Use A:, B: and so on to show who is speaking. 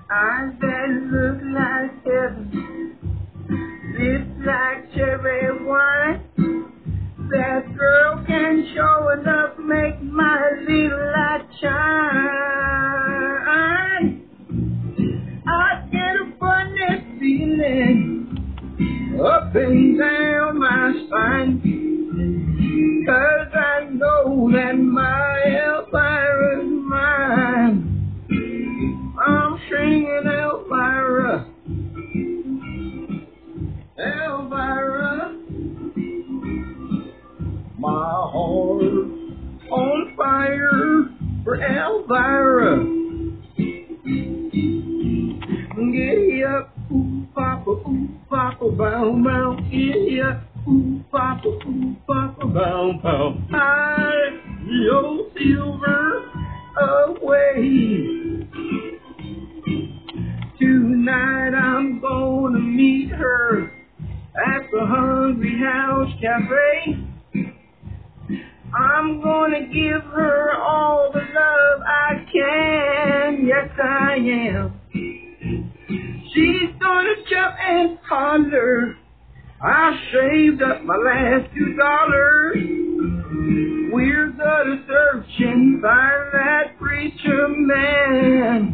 A: Eyes that look like heaven, lips like cherry wine. That girl can show enough, make my little light shine. I get a funny feeling up and down my spine, 'cause I know that my Elvira's mine. I'm singing Elvira, Elvira. My heart on fire for Elvira. Giddy up, ooh papa, bow bow. Giddy up, ooh papa, bow bow. Hide the old silver away. Tonight I'm gonna meet her at the Hungry House Cafe. I'm gonna give her all the love I can, yes I am. She's gonna jump and holler, I saved up my last $2. We're gonna search and find that preacher man.